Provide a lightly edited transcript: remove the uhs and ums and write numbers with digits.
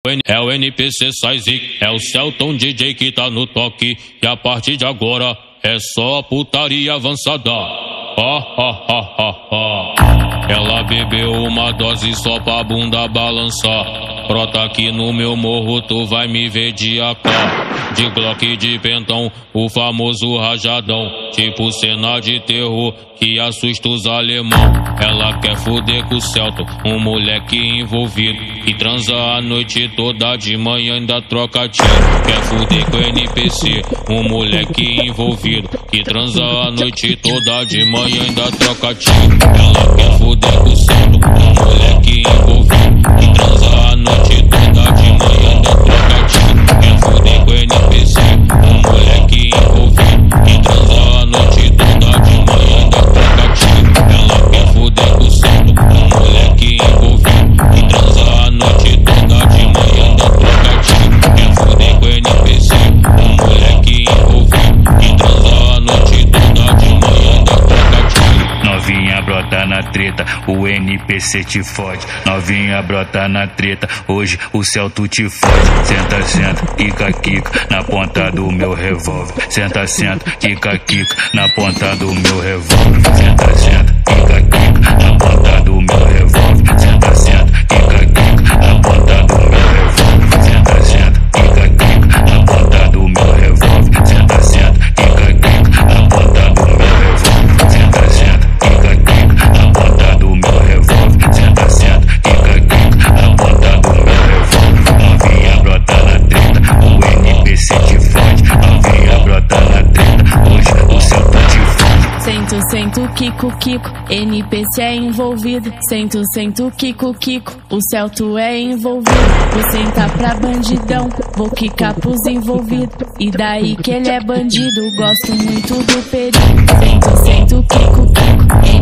É o NPC Saizik, é o Celton DJ que tá no toque. E a partir de agora é só putaria avançada. Ela bebeu uma dose só pra bunda balançar. Brota aqui no meu morro, tu vai me ver de AK, de Glock, de pentão, o famoso rajadão. Tipo cena de terror que assusta os alemão. Ela quer fuder com o Celton, um moleque envolvido, e transa a noite toda, de manhã ainda troca tiro. Quer fuder com o NPC, um moleque envolvido, que transa a noite toda, de manhã ainda troca tiro. Ela quer fuder com o Celton, um moleque envolvido, que transa a noite toda, de manhã ainda troca tiro. Quer fuder com o NPC, um moleque envolvido, que transa a noite toda, de manhã ainda troca tiro. Ela quer fuder com o Celton, um moleque envolvido, que transa a noite toda, de manhã ainda troca tiro. Quer fuder com o NPC, um moleque envolvido, que transa a noite toda, de manhã ainda troca tiro. Novinha brota na treta, o NPC te fode. Novinha brota na treta, hoje o Celton te fode. Senta, senta, quica, quica, na ponta do meu revólver. Senta, senta, quica, quica, na ponta do meu revólver. Senta, senta, quica, quica, na ponta do meu revólver. Senta, senta, quica, quica, na ponta do meu revólver. Senta, senta, quica, quica, na ponta do meu revólver. Senta, senta, quica, quica, na ponta do meu revólver. Senta, senta, quica, quica, na ponta do meu revólver. Senta, senta, quica, quica, na ponta do meu revólver. Novinha brota na treta, o NPC te fode. Novinha brota na treta, hoje o Celton te fode. Sento, sento, Kiko, Kiko, NPC é envolvido. Sento, sento, Kiko, Kiko, o Celton é envolvido. Vou sentar pra bandidão, vou quicar pros envolvidos. E daí que ele é bandido, gosto muito do perigo. Sento, sento, Kiko, Kiko,